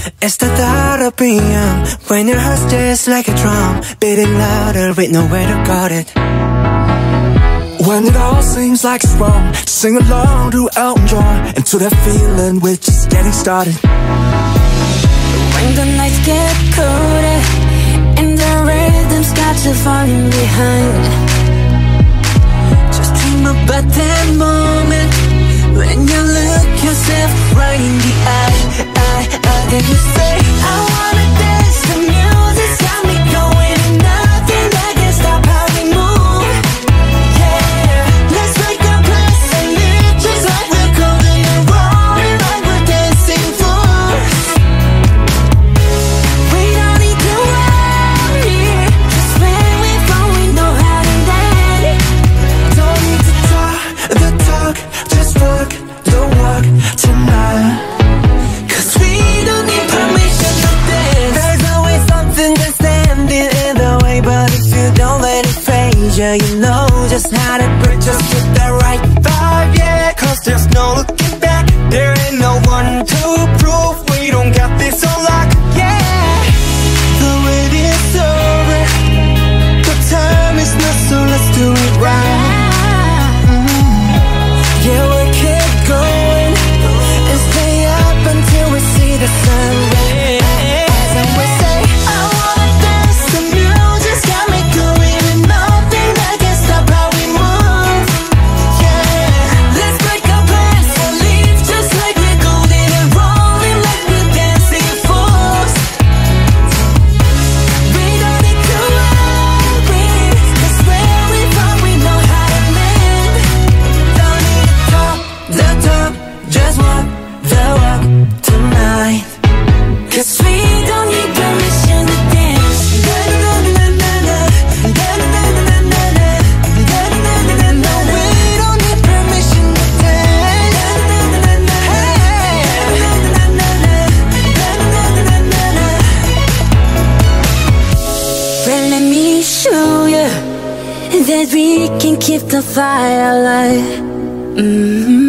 It's the thought of being young, when your heart's just like a drum, beating louder with nowhere to guard it. When it all seems like it's wrong, just sing along to Elton John, and to that feeling we're just getting started. When the nights get colder and the rhythm's got you falling behind, just dream about that moment when you look yourself right in the eye. Then you say, I wanna dance, the music's got me going, and nothing that can stop how we move. Yeah, let's make a place and live just like we're golden and rolling like we're dancing fools. We don't need to worry, just when we fall we know how to dance. Don't need to talk the talk, just walk the walk tonight. Yeah, you know just how to break, just get that right vibe, yeah. Cause there's no looking back, there ain't no one to prove we don't got this on lock, yeah. The wait is over, the time is not, so let's do it right. Yeah, we'll keep going and stay up until we see the sun rise. And we say, I wanna dance, the music's got me going. That we can keep the fire alive.